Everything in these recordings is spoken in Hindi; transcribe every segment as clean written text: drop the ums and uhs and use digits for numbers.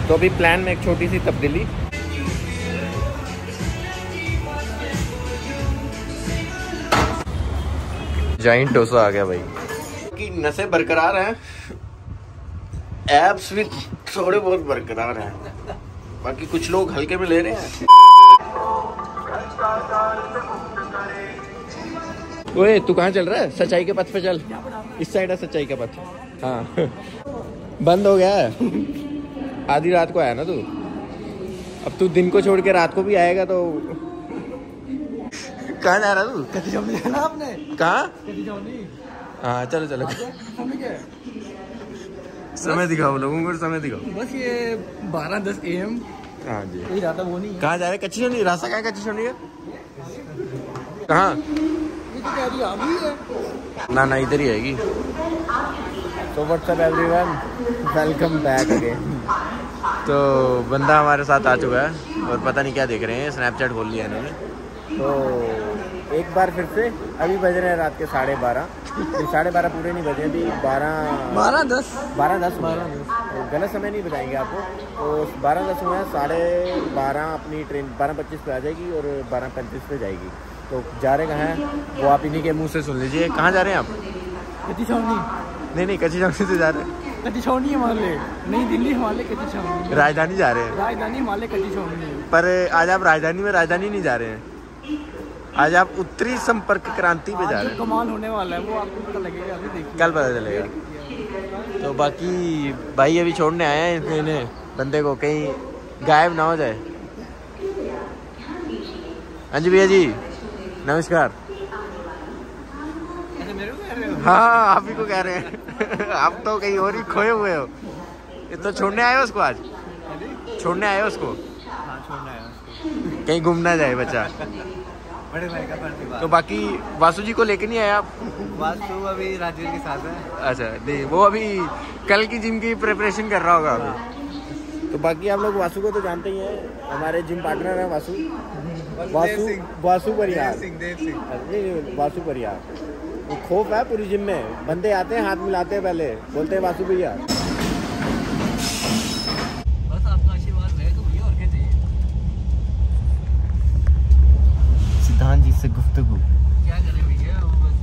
तो अभी प्लान में एक छोटी सी तब्दीली। जाइंट डोसा आ गया भाई। कि नसें बरकरार हैं, एब्स भी थोड़े बहुत बरकरार हैं, बाकी कुछ लोग हल्के में ले रहे हैं। ओए तू कहाँ चल रहा है? सच्चाई के पथ पे चल, इस साइड है सच्चाई का पथ। हाँ बंद हो गया है, आधी रात को आया ना तू, अब तू दिन को छोड़ के रात को भी आएगा तो कहाँ जा रहा तू? जाना आपने कहाँ? हाँ चलो चलो, समय दिखाओ लोगों को, समय दिखाओ। बस ये 12:10 AM। हाँ जी, कोई रात वो नहीं। कहाँ जा रहे? कच्ची छोनी रास्ता कहाँ है? कच्ची छोनी का कहाँ? ये तो कह रही आ गई है ना इधर ही आएगी। तो what's up everyone, welcome back again. तो बंदा हमारे साथ आ चुका है और पता नहीं क्या देख रहे हैं, स्नैपचैट खोल लिया इन्होंने। तो एक बार फिर से अभी बज रहे हैं रात के 12:30। 12:30 पूरे नहीं बजे, अभी 12:10 तो गलत समय नहीं बताएंगे आपको। तो 12:10 हुआ है, 12:30 अपनी ट्रेन 12:25 पे आ जाएगी और 12:35 पे जाएगी। तो जा रहे कहाँ हैं वो आप इन्हीं के मुंह से सुन लीजिए। कहाँ जा रहे हैं आप? कच्ची छावनी। नहीं कच्ची छावनी से जा रहे हैं। कच्ची छावनी हिमालय, नहीं दिल्ली हिमालय कच्ची छावनी। राजधानी जा रहे हैं। राजधानी हिमालय कच्ची छावनी। पर आज आप राजधानी नहीं जा रहे हैं, आज आप उत्तरी संपर्क क्रांति पे जा रहे हैं। कमाल होने वाला है वो, आपको पता लगेगा, अभी देखिए कल पता चलेगा। तो बाकी भाई अभी छोड़ने आए हैं इन्हें, बंदे को, कहीं गायब ना हो जाए। हाँ जी भैया जी नमस्कार। हाँ आप ही को कह रहे हैं आप तो कहीं और ही खोए हुए हो। ये तो छोड़ने आए हो उसको, आज छोड़ने आए हो उसको। हाँ छोड़ना है उसको, कहीं घूम ना जाए बच्चा। बड़े भाई का फर्ज। तो बाकी वासु जी को लेके नहीं आए आप? वासु अभी राजवीर के साथ है। अच्छा नहीं, वो अभी कल की जिम की प्रिपरेशन कर रहा होगा अभी। तो बाकी आप लोग वासु को तो जानते ही हैं, हमारे जिम पार्टनर हैं वासु परियार। वासु परियार वो खौफ है पूरी जिम में। बंदे आते हैं, हाथ मिलाते हैं, पहले बोलते हैं वासु भैया। बस आपका आशीर्वाद रहे तो भैया, और क्या चाहिए। सिद्धांत जी से गुफ्तगू क्या करें भैया, बस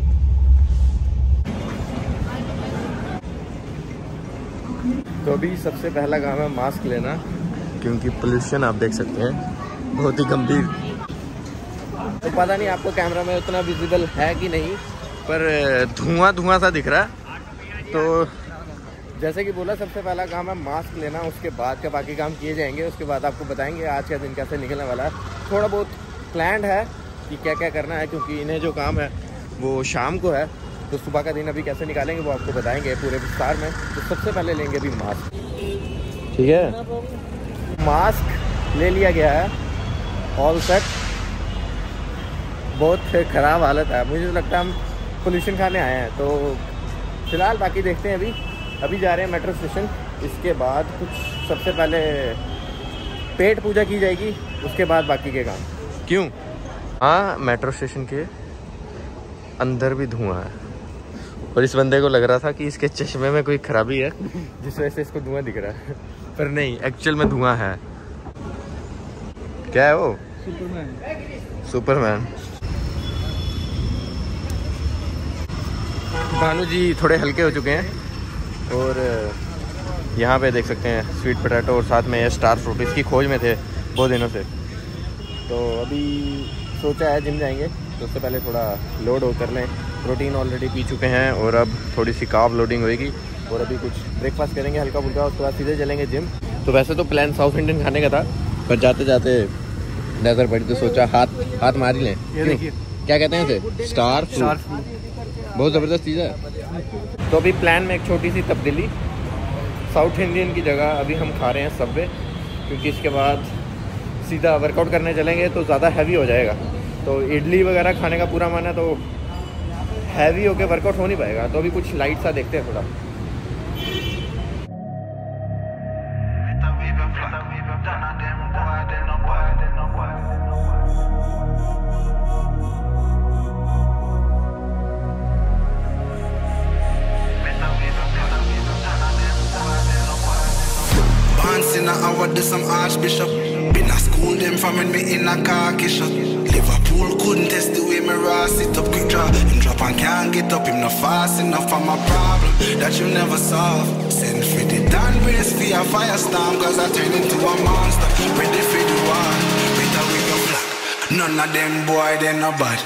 तो अभी सबसे पहला काम है मास्क लेना, क्योंकि पोल्यूशन आप देख सकते हैं बहुत ही गंभीर। तो पता नहीं आपको कैमरा में उतना विजिबल है कि नहीं, पर धुआं सा दिख रहा है। तो जैसे कि बोला, सबसे पहला काम है मास्क लेना, उसके बाद के बाकी काम किए जाएंगे। उसके बाद आपको बताएंगे आज का दिन कैसे निकलने वाला है। थोड़ा बहुत प्लान्ड है कि क्या क्या करना है, क्योंकि इन्हें जो काम है वो शाम को है। तो सुबह का दिन अभी कैसे निकालेंगे वो आपको बताएंगे पूरे विस्तार में। तो सबसे पहले लेंगे अभी मास्क, ठीक है। मास्क ले लिया गया है, ऑल सेट। बहुत ख़राब हालत है, मुझे तो लगता है हम पोल्यूशन खाने आए हैं। तो फिलहाल बाकी देखते हैं। अभी जा रहे हैं मेट्रो स्टेशन। इसके बाद कुछ सबसे पहले पेट पूजा की जाएगी, उसके बाद बाकी के काम। क्यों? हाँ मेट्रो स्टेशन के अंदर भी धुआं है, और इस बंदे को लग रहा था कि इसके चश्मे में कोई खराबी है जिस वजह से इसको धुआं दिख रहा है, पर नहीं, एक्चुअल में धुआं है। क्या है वो? सुपरमैन। भानु जी थोड़े हल्के हो चुके हैं, और यहाँ पे देख सकते हैं स्वीट पोटैटो, और साथ में ये स्टार फ्रूट, इसकी खोज में थे बहुत दिनों से। तो अभी सोचा है जिम जाएंगे, तो उससे पहले थोड़ा लोड हो कर लें। प्रोटीन ऑलरेडी पी चुके हैं, और अब थोड़ी सी कार्ब लोडिंग होएगी, और अभी कुछ ब्रेकफास्ट करेंगे हल्का फुल्का, उसके बाद सीधे चलेंगे जिम। तो वैसे तो प्लान साउथ इंडियन खाने का था, पर जाते जाते नज़र पड़ी तो सोचा हाथ मार ही लें। क्या कहते हैं इसे? Star fruit. बहुत ज़बरदस्त चीज़ है। तो अभी प्लान में एक छोटी सी तब्दीली, साउथ इंडियन की जगह अभी हम खा रहे हैं सबवे, क्योंकि इसके बाद सीधा वर्कआउट करने चलेंगे तो ज़्यादा हैवी हो जाएगा। तो इडली वगैरह खाने का पूरा मन है, तो हैवी होके वर्कआउट हो नहीं पाएगा। तो अभी कुछ लाइट सा देखते हैं थोड़ा। in a hour, do some archbishop. Been a school them from when me in a khaki shop. Liverpool couldn't test the way me raw sit up quick draw. Him drop and can't get up, him not fast enough for my problem that you never solve. Send for the Dan race for a firestorm, cause I turn into a monster. Ready for the war, better with your flag. None of them boy, they no bad.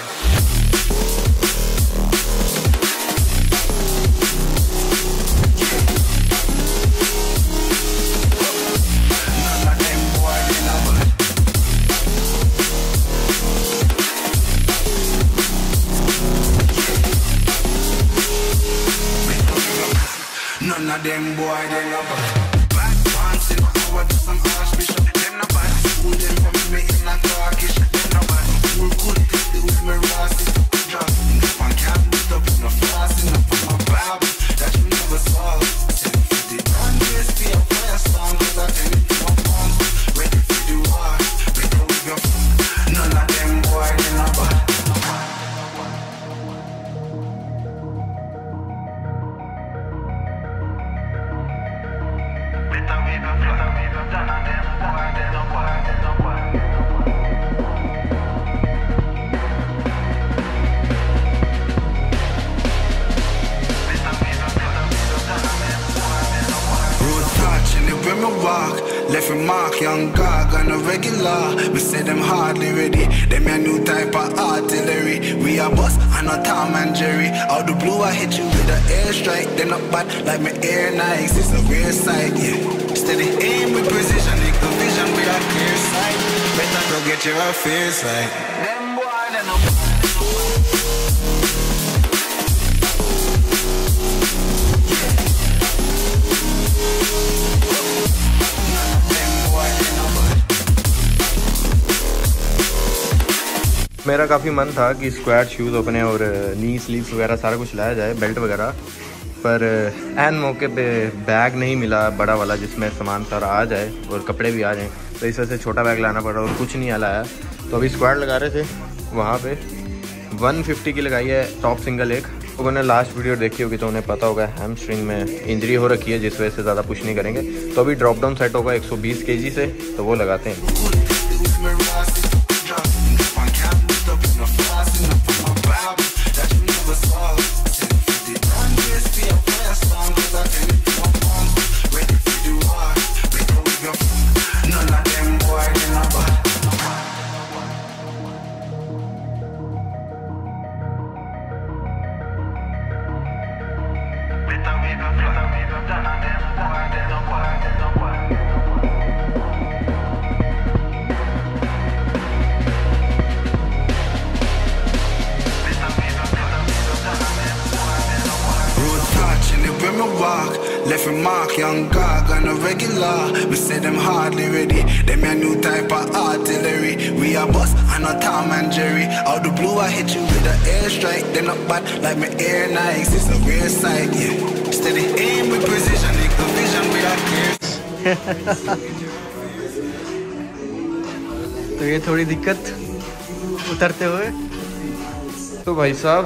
None of them boy, they no bad. Bad pants in power, do some archbishop. Them no bad. School them from me in a carkish. Them no bad. School couldn't take the way me raw sit up and drop. If I can't beat up, no fast enough for my Bible that you never solve. Send for the Dan race for a firestorm, cause I turn it to a bomb. Ready for the war, better with your fun. None of them boy, they no bad. Left a mark, young gog on a regular. We say them hardly ready. Them a new type of artillery. We a boss and not Tom and Jerry. Out the blue I hit you with an airstrike. They not bad like my Air Nikes. It's a rare sight, yeah. Steady aim with precision, make the vision with a clear sight. Better go get your affairs right. Them boy, they no bad. मेरा काफ़ी मन था कि स्क्वाड शूज़ अपने और नी स्लीव्स वगैरह सारा कुछ लाया जाए, बेल्ट वगैरह, पर एन मौके पे बैग नहीं मिला बड़ा वाला जिसमें सामान सारा आ जाए और कपड़े भी आ जाएं, तो इस वजह से छोटा बैग लाना पड़ा और कुछ नहीं लाया। तो अभी स्क्वाड लगा रहे थे वहाँ पे 150 की लगाई है टॉप सिंगल एक। लोगों ने लास्ट वीडियो देखी होगी तो उन्हें पता होगा हैमस्ट्रिंग में इंजरी हो रखी है जिस वजह से ज़्यादा पुश नहीं करेंगे। तो अभी ड्रॉप डाउन सेट होगा 120 kg से, तो वो लगाते हैं। Left a mark, young gog on a regular. We say them hardly ready. Them a new type of artillery. We a boss and not Tom and Jerry. Out the blue I hit you with an airstrike. They not bad like my Air Nikes. It's a rare sight, yeah. Steady aim with precision, make the vision with a clear. तो ये थोड़ी दिक्कत उतरते हुए। तो भाई साहब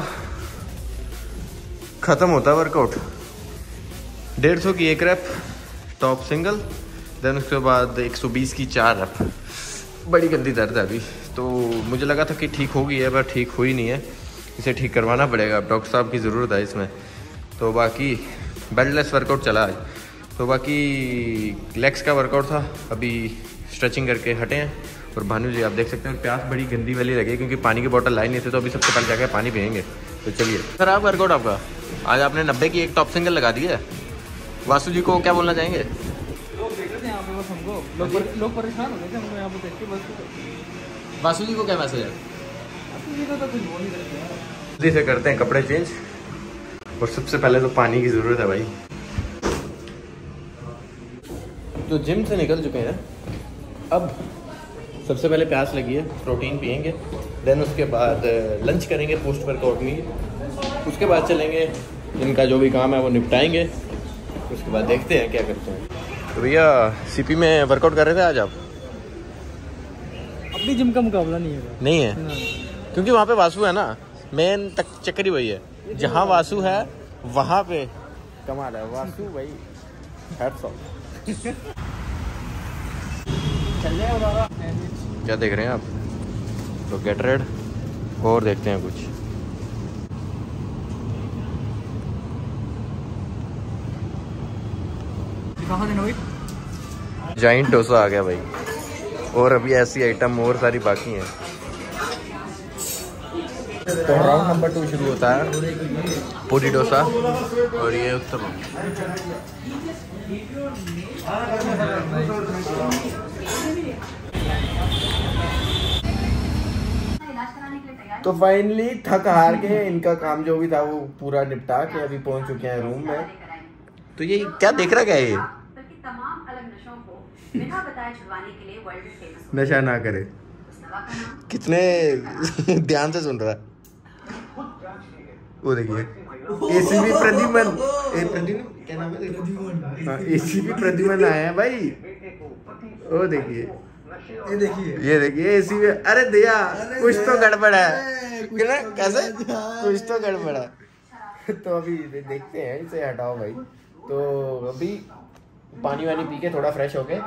ख़त्म होता है वर्कआउट। 150 की एक रैप टॉप सिंगल, देन उसके बाद 120 की 4 रैप। बड़ी गंदी दर्द है अभी, तो मुझे लगा था कि ठीक हो गई है पर ठीक हुई नहीं है, इसे ठीक करवाना पड़ेगा। अब डॉक्टर साहब की ज़रूरत है इसमें। तो बाकी बेल्टलेस वर्कआउट चला आज। तो बाकी लेग्स का वर्कआउट था, अभी स्ट्रेचिंग करके हटे हैं। और भानु जी आप देख सकते हैं प्यास बड़ी गंदी वाली लगी क्योंकि पानी की बोतल लाई नहीं थी, तो अभी सबसे पहले जाकर पानी पियेंगे। तो चलिए सर, आप वर्कआउट आपका आज आपने 90 की एक टॉप सिंगल लगा दी है। वासु जी को क्या बोलना चाहेंगे? लोग देख रहे थे यहाँ पे, बस हमको लोग परेशान हो गए थे हमको यहाँ पे देख के बस। वासु जी को क्या मैसेज है? वासु जी को तो कुछ बोल नहीं सकते हैं। जल्दी से करते हैं कपड़े चेंज, और सबसे पहले तो पानी की ज़रूरत है भाई। तो जिम से निकल चुके हैं, अब सबसे पहले प्यास लगी है, प्रोटीन पियेंगे, देन उसके बाद लंच करेंगे पोस्ट वर्कआउट मील, उसके बाद चलेंगे इनका जो भी काम है वो निपटाएंगे, उसके बाद देखते हैं क्या करते हैं। तो भैया सीपी में वर्कआउट कर रहे थे आज आप? अपनी जिम का मुकाबला नहीं है। नहीं है क्योंकि वहाँ पे वासु है ना, मेन तक चक्कर ही वही है, जहाँ वासु है वहाँ पे कमाल है। वासु भाई हैट्स ऑफ। क्या देख रहे हैं आप? तो गेट रेड और देखते हैं कुछ। जाइंट डोसा आ गया भाई, और अभी ऐसी आइटम और सारी बाकी हैं। तो राउंड नंबर 2 शुरू होता है, पूरी डोसा और ये उत्तपम। तो फाइनली थक हार के इनका काम जो भी था वो पूरा निपटा के अभी पहुंच चुके हैं रूम में। तो ये क्या देख रहा क्या है ये? नशा ना करे, कितने ध्यान से सुन रहा है। वो देखिए एसीपी प्रद्युमन, क्या नाम है? एसीपी प्रद्युमन आए हैं भाई। वो देखिए, ये देखिए एसीपी। अरे दिया, कुछ तो गड़बड़ है। कैसे कुछ तो गड़बड़ है। तो अभी देखते हैं, इसे हटाओ भाई। तो अभी पानी वानी पी के थोड़ा फ्रेश हो गए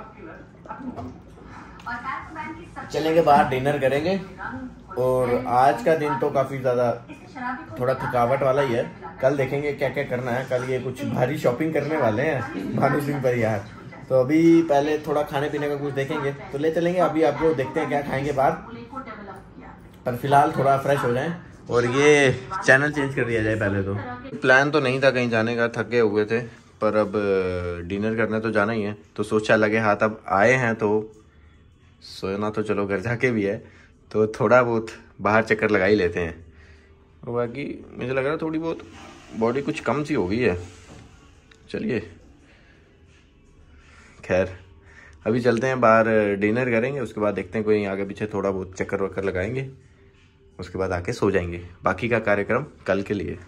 चलेंगे बाहर, डिनर करेंगे। और आज का दिन तो काफी ज्यादा थोड़ा थकावट वाला ही है। कल देखेंगे क्या क्या करना है। कल ये कुछ भारी शॉपिंग करने वाले हैं भानु सिंह परिहार। तो अभी पहले थोड़ा खाने पीने का कुछ देखेंगे तो ले चलेंगे। अभी आपको देखते हैं क्या खाएंगे बाहर, पर फिलहाल थोड़ा फ्रेश हो जाएं और ये चैनल चेंज कर दिया जाए। पहले तो प्लान तो नहीं था कहीं जाने का, थके हुए थे, पर अब डिनर करने तो जाना ही है। तो सोचा लगे हाथ अब आए हैं तो सोना तो चलो घर जाके भी है, तो थोड़ा बहुत बाहर चक्कर लगा ही लेते हैं। और बाकी मुझे लग रहा है थोड़ी बहुत बॉडी कुछ कम सी हो गई है। चलिए खैर अभी चलते हैं बाहर, डिनर करेंगे, उसके बाद देखते हैं कोई आगे पीछे थोड़ा बहुत चक्कर वक्कर लगाएंगे, उसके बाद आके सो जाएंगे। बाकी का कार्यक्रम कल के लिए।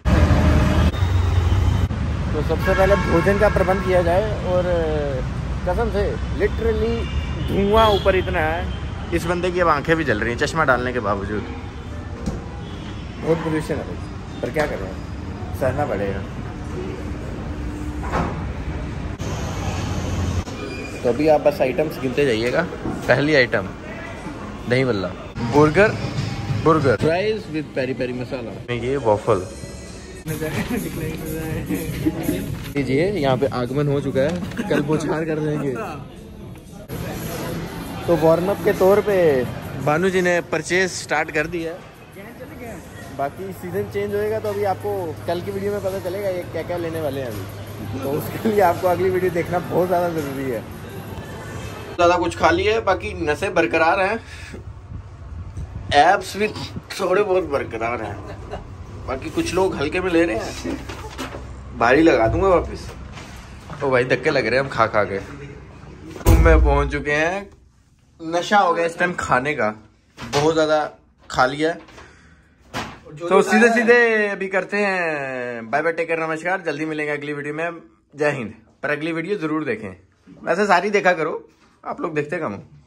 तो सबसे पहले भोजन का प्रबंध किया जाए। और कसम से लिटरली धुआं ऊपर इतना है, इस बंदे की अब आंखें भी जल रही हैं चश्मा डालने के बावजूद। बहुत पोल्यूशन है भाई, पर क्या करें, सहना पड़ेगा। तो अभी आप बस आइटम्स गिनते जाइएगा। पहली आइटम दही बल्ला, burger fries with peri peri masala, ये वॉफल। लीजिए यहाँ पे आगमन हो चुका है, कल बोछार कर देंगे। तो वार्म अप के तौर पे भानु जी ने परचेज स्टार्ट कर दिया। बाकी सीजन चेंज होएगा तो अभी आपको कल की वीडियो में पता चलेगा ये क्या क्या लेने वाले हैं अभी। तो उसके लिए आपको अगली वीडियो देखना बहुत ज़्यादा ज़रूरी है। ज़्यादा कुछ खा लिया है, बाकी नसें बरकरार हैं, एब्स भी थोड़े बहुत बरकरार हैं। बाकी कुछ लोग हल्के में ले रहे हैं, भारी लगा दूंगा वापस। तो भाई धक्के लग रहे हैं हम खा खा के। रूम में पहुंच चुके हैं, नशा हो गया इस टाइम खाने का, बहुत ज़्यादा खा लिया। तो सीधे सीधे अभी करते हैं बाय बाय, टेक केयर, नमस्कार। जल्दी मिलेंगे अगली वीडियो में। जय हिंद। पर अगली वीडियो जरूर देखें, वैसे सारी देखा करो, आप लोग देखते कम हो।